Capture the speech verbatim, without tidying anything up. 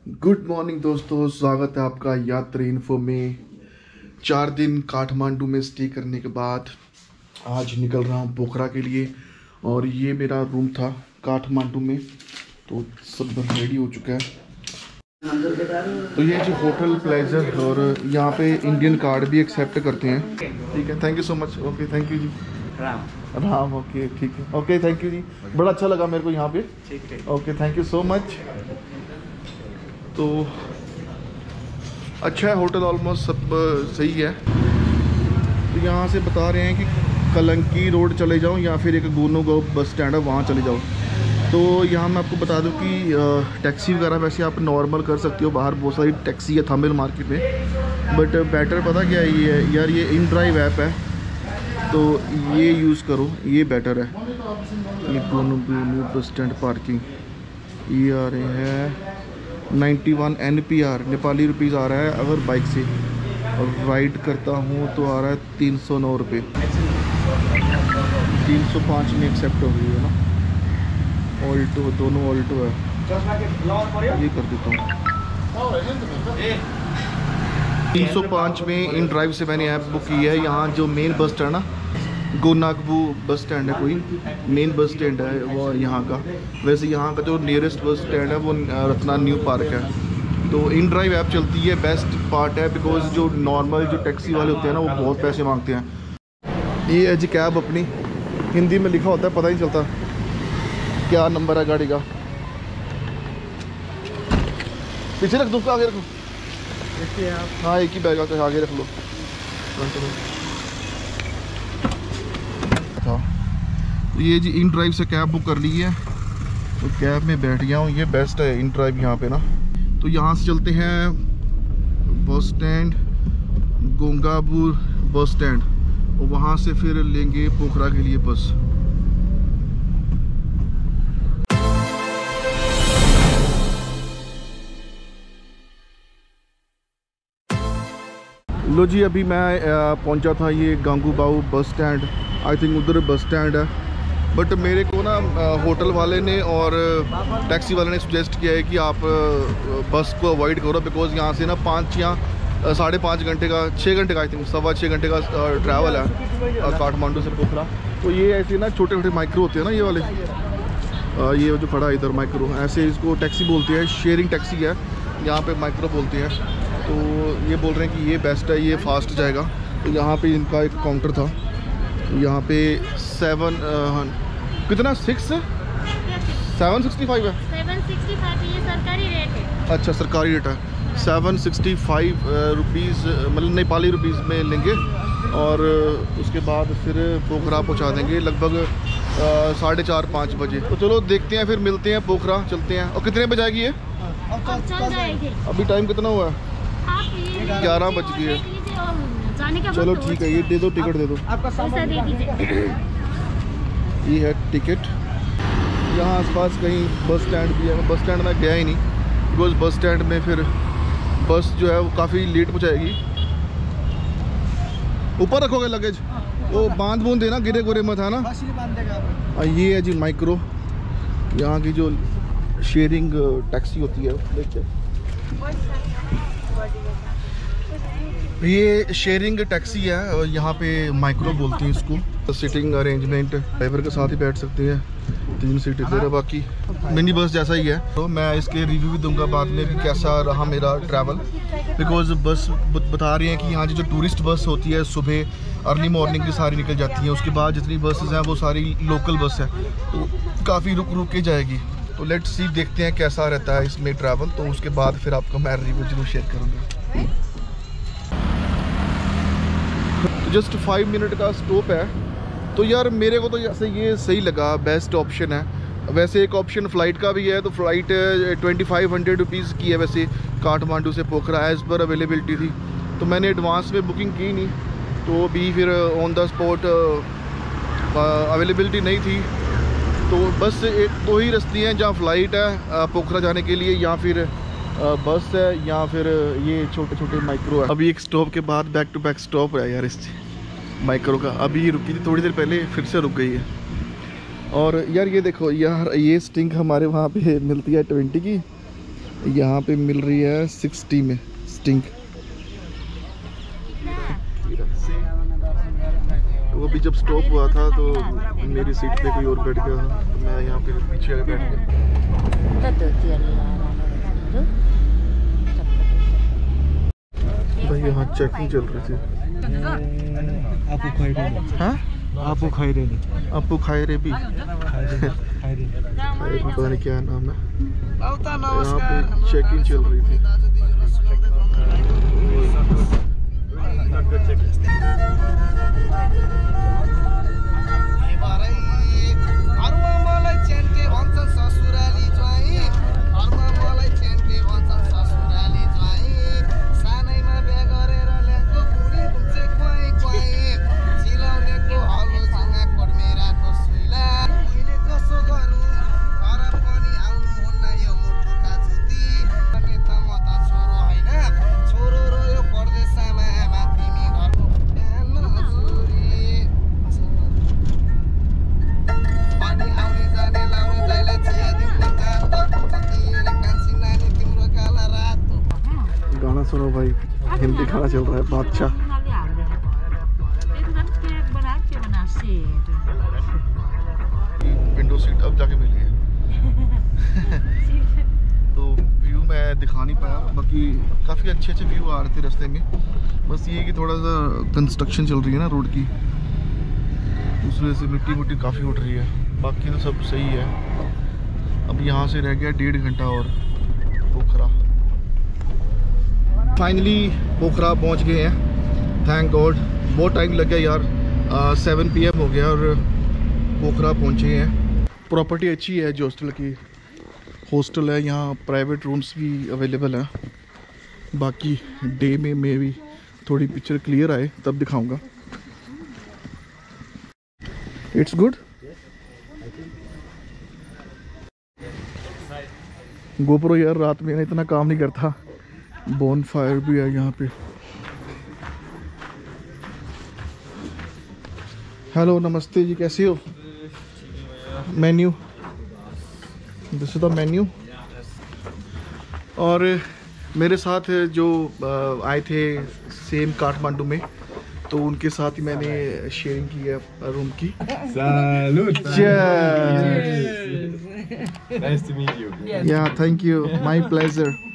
Good morning दोस्तों, स्वागत है आपका यात्री इन्फो में। चार दिन काठमांडू में स्टे करने के बाद आज निकल रहा हूँ पोखरा के लिए। और ये मेरा रूम था काठमांडू में, तो सब रेडी हो चुका है। तो ये जी होटल प्लेजर, और यहाँ पे इंडियन कार्ड भी एक्सेप्ट करते हैं। ठीक है, thank you so much. Okay, thank you जी। राम राम ओके, ठीक है, ओके, थैंक यू जी। बड़ा अच्छा लगा मेरे को यहाँ पे। ठीक है, okay, thank you so much. तो अच्छा है होटल, ऑलमोस्ट सब सही है। तो यहाँ से बता रहे हैं कि कलंकी रोड चले जाओ या फिर एक गोनो गो बस स्टैंड है, वहाँ चले जाओ। तो यहाँ मैं आपको बता दूँ कि टैक्सी वगैरह वैसे आप नॉर्मल कर सकते हो, बाहर बहुत सारी टैक्सी है थामिल मार्केट में। बट बेटर पता क्या है ये है यार, ये इन ड्राइव ऐप है, तो ये यूज़ करो, ये बेटर है। ये गोनो गोनो बस स्टैंड पार्किंग ये आ रहे हैं ninety one N P R Nepali rupees आ रहा है अगर बाइक से, और राइड करता हूँ तो आ रहा है तीन सौ नौ रुपये। तीन सौ पाँच में एक्सेप्ट हो गई है ना। ऑल्टो, दोनों ऑल्टो है, ये कर देता हूँ। तीन सौ पाँच में इन ड्राइव से मैंने ऐप बुक की है। यहाँ जो मेन बस स्टैंड है ना, गोनागबू बस स्टैंड है, कोई मेन बस स्टैंड है वो यहाँ का। वैसे यहाँ का जो नियरेस्ट बस स्टैंड है वो रत्ना न्यू पार्क है। तो इन ड्राइव ऐप चलती है, बेस्ट पार्ट है, बिकॉज जो नॉर्मल जो टैक्सी वाले होते हैं ना वो बहुत पैसे मांगते हैं। ये है जी कैब अपनी, हिंदी में लिखा होता है, पता नहीं चलता क्या नंबर है गाड़ी का। पीछे रख दो, आगे रखो। हाँ, एक ही बैग आता है, आगे रख लो। तो ये जी इन ड्राइव से कैब बुक कर ली है, तो कैब में बैठ गया हूँ। ये बेस्ट है इन ड्राइव यहाँ पे ना। तो यहाँ से चलते हैं बस स्टैंड, गोंगाबू बस स्टैंड, और वहाँ से फिर लेंगे पोखरा के लिए बस। लो जी, अभी मैं पहुँचा था ये गांगूबाऊ बस स्टैंड। आई थिंक उधर बस स्टैंड है, बट मेरे को ना होटल वाले ने और टैक्सी वाले ने सुजेस्ट किया है कि आप बस को अवॉइड करो, बिकॉज यहाँ से ना पाँच या साढ़े पाँच घंटे का, छः घंटे का, आई थिंक सवा छः घंटे का ट्रैवल है काठमांडू से पोखरा। तो ये ऐसे ना छोटे छोटे माइक्रो होते हैं ना, ये वाले, ये जो खड़ा है इधर माइक्रो, ऐसे इसको टैक्सी बोलते हैं, शेयरिंग टैक्सी है यहाँ पे, माइक्रो बोलते हैं। तो ये बोल रहे हैं कि ये बेस्ट है, ये फास्ट जाएगा। तो यहाँ पे इनका एक काउंटर था, यहाँ पे सेवन कितना सिक्स सेवन सिक्सटी फाइव है, सेवन सिक्सटी फाइव ये सरकारी रेट है। अच्छा, सरकारी रेट है। सेवन सिक्सटी फाइव रुपीज़ मतलब नेपाली रुपीज़ में लेंगे, और उसके बाद फिर पोखरा पहुँचा देंगे लगभग साढ़े चार पाँच बजे। तो चलो देखते हैं, फिर मिलते हैं, पोखरा चलते हैं। और कितने बजे आएगी ये? चल जाएगी। अभी टाइम कितना हुआ है? ग्यारह बज गई है। चलो ठीक है, ये दे दो, टिकट दे दो। आपका पैसा दे दीजिए। ये है टिकट। यहाँ आसपास कहीं बस स्टैंड भी है, बस स्टैंड में गया ही नहीं, बिकॉज बस स्टैंड में फिर बस जो है वो काफ़ी लेट पहुँचाएगी। ऊपर रखोगे लगेज, वो बांध बूंद देना, गिरे गोरे मत है ना। ये है जी माइक्रो, यहाँ की जो शेयरिंग टैक्सी होती है। देखते ये शेयरिंग टैक्सी है, और यहाँ पे माइक्रो बोलते हैं इसको। सीटिंग अरेंजमेंट ड्राइवर के साथ ही बैठ सकते हैं, तीन सीट इधर है, बाकी मिनी बस जैसा ही है। तो मैं इसके रिव्यू भी दूंगा बाद में कि कैसा रहा मेरा ट्रैवल, बिकॉज बस बता रही हैं कि यहाँ जो टूरिस्ट बस होती है सुबह अर्ली मॉर्निंग की सारी निकल जाती हैं, उसके बाद जितनी बसेस हैं वो सारी लोकल बस है, तो काफ़ी रुक रुक के जाएगी। तो लेट्स सी, देखते हैं कैसा रहता है इसमें ट्रैवल, तो उसके बाद फिर आपका मैं रिव्यू जरूर शेयर करूँगा। तो जस्ट फाइव मिनट का स्टॉप है, तो यार मेरे को तो जैसे ये सही लगा, बेस्ट ऑप्शन है। वैसे एक ऑप्शन फ़्लाइट का भी है, तो flight twenty five hundred rupees की है वैसे काठमांडू से पोखरा, एज़ पर अवेलेबिलिटी थी। तो मैंने एडवांस में बुकिंग की नहीं, तो भी फिर ऑन द स्पॉट अवेलेबिलिटी नहीं थी। तो बस एक दो ही रास्ते हैं जहाँ फ़्लाइट है पोखरा जाने के लिए, या फिर बस है, या फिर ये छोटे छोटे माइक्रो है। अभी एक स्टॉप के बाद बैक टू बैक स्टॉप है यार इस माइक्रो का। अभी ये रुकी थी थोड़ी देर पहले, फिर से रुक गई है। और यार ये देखो यार, ये स्टिंग हमारे वहाँ पे मिलती है ट्वेंटी की, यहाँ पे मिल रही है सिक्सटी में स्टिंग। वो भी जब स्टॉप हुआ था तो मेरी सीट पे कोई और बैठ गया था, तो मैं यहाँ पे पीछे आके बैठ गया। भाई यहाँ चेकिंग चल रही थी। आपको खाई रहे हाँ आपको खाई रहे आपको खाए रे भी खाई रहे पता नहीं क्या नाम है। यहाँ पे चेकिंग चल रही थी। गाना सुनो भाई, हिंदी गाना चल रहा है बादशाह। विंडो सीट अब जाके मिली है। तो व्यू मैं दिखा नहीं पाया, बाकी काफ़ी अच्छे अच्छे व्यू आ रहे थे रास्ते में। बस ये कि थोड़ा सा कंस्ट्रक्शन चल रही है ना रोड की, उस वजह से मिट्टी मुट्टी काफ़ी उठ रही है। बाकी तो सब सही है। अब यहाँ से रह गया डेढ़ घंटा और पोखरा। फाइनली पोखरा पहुँच गए हैं, थैंक गॉड। बहुत टाइम लग गया यार, सेवन पी एम हो गया और पोखरा पहुँचे हैं। प्रॉपर्टी अच्छी है जो हॉस्टल की, हॉस्टल है यहाँ, प्राइवेट रूम्स भी अवेलेबल हैं। बाकी डे में मे भी थोड़ी पिक्चर क्लियर आए तब दिखाऊंगा। It's good. गोप्रो यार रात में इतना काम नहीं करता। बोन फायर भी है यहाँ पे। हेलो नमस्ते जी, कैसे हो? Menu, this is the menu. और मेरे साथ जो आए थे सेम काठमांडू में, तो उनके साथ ही मैंने शेयरिंग की है रूम की। Salud. Cheers. Nice to meet you. Yeah, thank you. My pleasure.